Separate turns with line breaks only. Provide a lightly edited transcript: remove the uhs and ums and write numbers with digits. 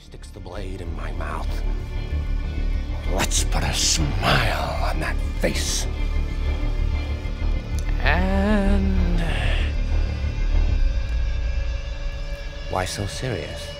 sticks the blade in my mouth. Let's put a smile on that face. And... why so serious?